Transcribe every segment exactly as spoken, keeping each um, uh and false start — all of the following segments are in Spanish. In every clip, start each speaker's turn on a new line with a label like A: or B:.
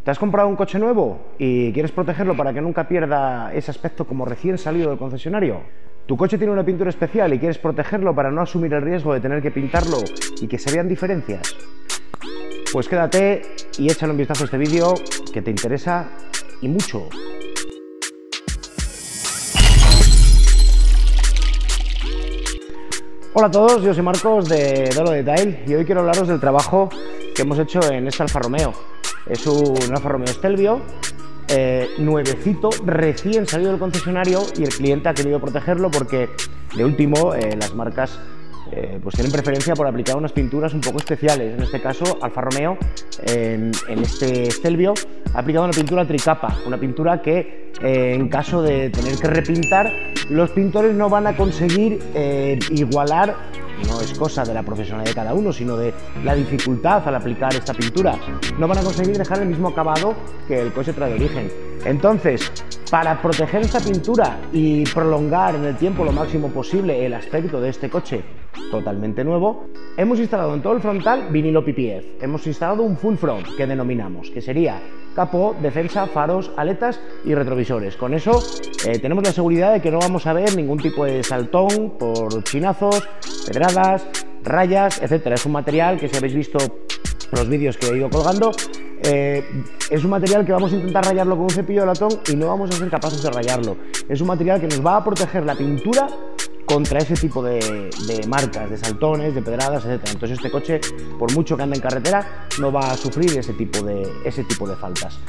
A: ¿Te has comprado un coche nuevo y quieres protegerlo para que nunca pierda ese aspecto como recién salido del concesionario? ¿Tu coche tiene una pintura especial y quieres protegerlo para no asumir el riesgo de tener que pintarlo y que se vean diferencias? Pues quédate y échale un vistazo a este vídeo que te interesa y mucho. Hola a todos, yo soy Marcos de Dolo Detail y hoy quiero hablaros del trabajo que hemos hecho en este Alfa Romeo. Es un Alfa Romeo Stelvio, eh, nuevecito, recién salido del concesionario, y el cliente ha querido protegerlo porque de último eh, las marcas eh, pues tienen preferencia por aplicar unas pinturas un poco especiales. En este caso Alfa Romeo en, en este Stelvio ha aplicado una pintura tricapa, una pintura que eh, en caso de tener que repintar, los pintores no van a conseguir eh, igualar. No es cosa de la profesionalidad de cada uno, sino de la dificultad al aplicar esta pintura. No van a conseguir dejar el mismo acabado que el coche trae de origen. Entonces, para proteger esta pintura y prolongar en el tiempo lo máximo posible el aspecto de este coche totalmente nuevo, hemos instalado en todo el frontal vinilo P P F. Hemos instalado un full front, que denominamos, que sería capó, defensa, faros, aletas y retrovisores. Con eso eh, tenemos la seguridad de que no vamos a ver ningún tipo de saltón por chinazos, pedradas, rayas, etcétera. Es un material que, si habéis visto los vídeos que he ido colgando, eh, es un material que vamos a intentar rayarlo con un cepillo de latón y no vamos a ser capaces de rayarlo. Es un material que nos va a proteger la pintura contra ese tipo de, de marcas, de saltones, de pedradas, etcétera. Entonces este coche, por mucho que ande en carretera, no va a sufrir ese tipo de, ese tipo de faltas.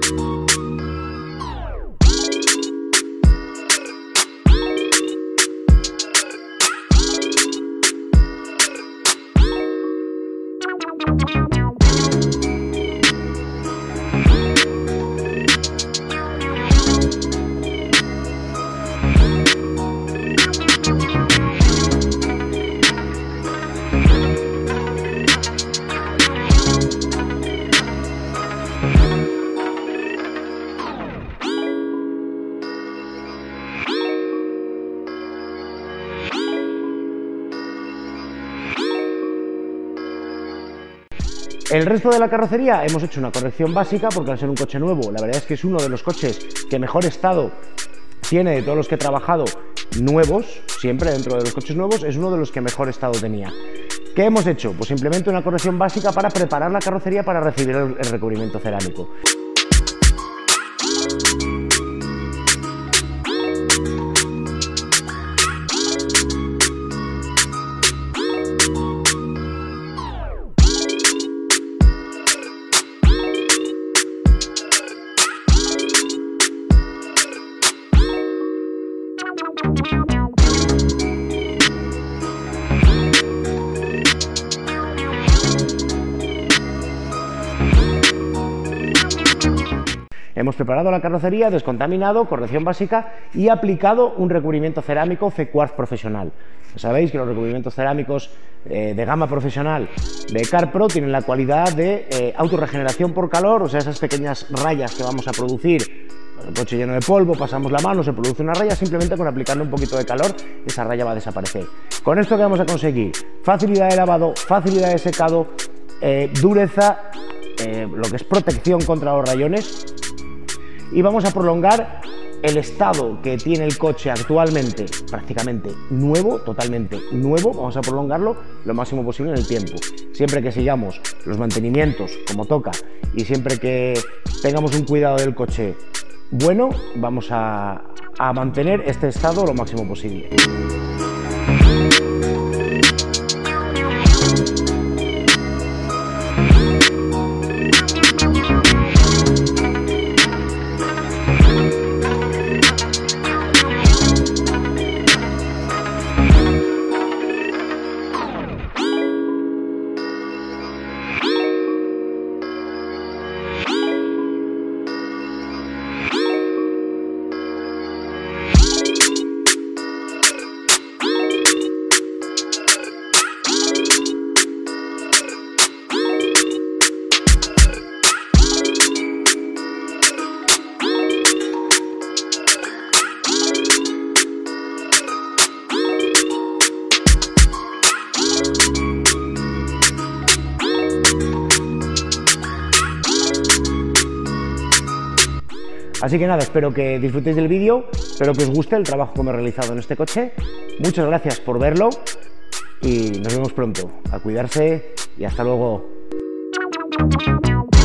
A: El resto de la carrocería hemos hecho una corrección básica porque, al ser un coche nuevo, la verdad es que es uno de los coches que mejor estado tiene de todos los que he trabajado nuevos, siempre dentro de los coches nuevos, es uno de los que mejor estado tenía. ¿Qué hemos hecho? Pues simplemente una corrección básica para preparar la carrocería para recibir el, el recubrimiento cerámico. Hemos preparado la carrocería, descontaminado, corrección básica y aplicado un recubrimiento cerámico C-Quartz profesional. Sabéis que los recubrimientos cerámicos eh, de gama profesional de CarPro tienen la cualidad de eh, autorregeneración por calor, o sea, esas pequeñas rayas que vamos a producir. El coche lleno de polvo, pasamos la mano, se produce una raya, simplemente con aplicarle un poquito de calor, esa raya va a desaparecer. Con esto, ¿qué vamos a conseguir? Facilidad de lavado, facilidad de secado, eh, dureza, eh, lo que es protección contra los rayones. Y vamos a prolongar el estado que tiene el coche actualmente, prácticamente nuevo, totalmente nuevo. Vamos a prolongarlo lo máximo posible en el tiempo, siempre que sigamos los mantenimientos como toca y siempre que tengamos un cuidado del coche bueno, vamos a, a mantener este estado lo máximo posible. Así que nada, espero que disfrutéis del vídeo, espero que os guste el trabajo que me he realizado en este coche. Muchas gracias por verlo y nos vemos pronto. A cuidarse y hasta luego.